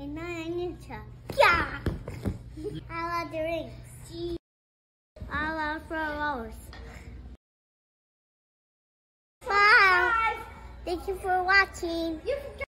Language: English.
And now I need to. Yeah! I love drinks. I love flowers. Bye! Thank you for watching.